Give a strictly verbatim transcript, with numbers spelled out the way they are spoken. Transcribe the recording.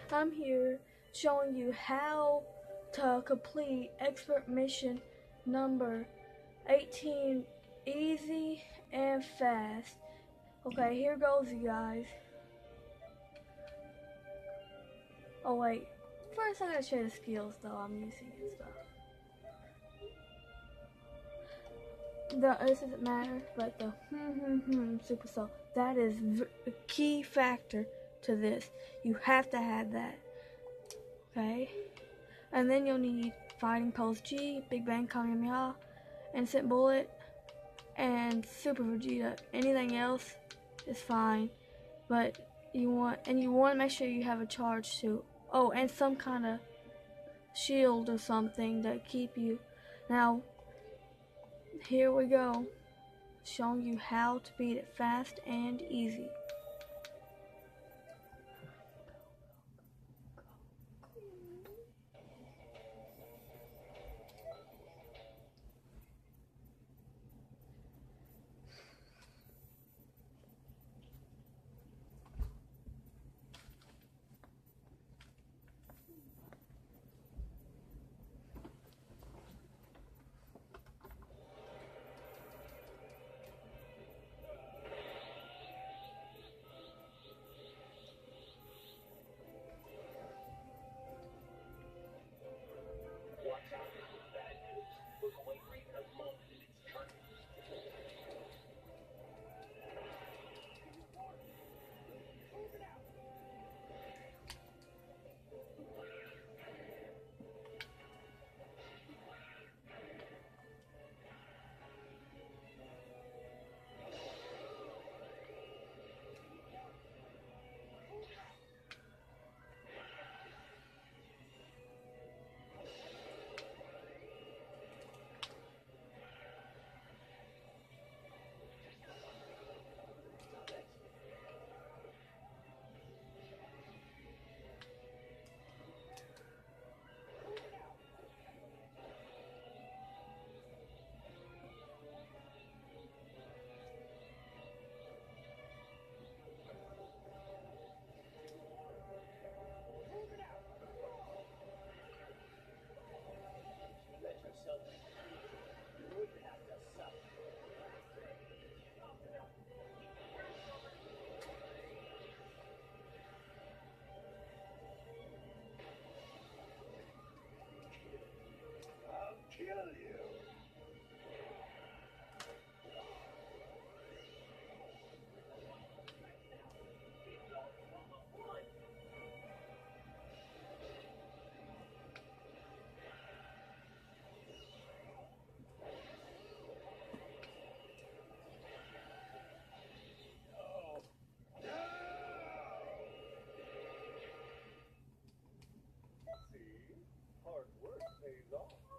I'm here showing you how to complete expert mission number eighteen easy and fast. Okay, here goes, you guys. Oh wait, first I gotta show you the skills though I'm using and stuff. The, this doesn't matter, but the hmm hmm hmm super soul, that is a key factor to this. You have to have that. Okay, and then you'll need fighting pose G, Big Bang Kamehameha, Instant Bullet, and Super Vegeta. Anything else is fine, but you want and you want to make sure you have a charge suit. Oh, and some kind of shield or something to keep you. Now, here we go, showing you how to beat it fast and easy. Hard work pays off.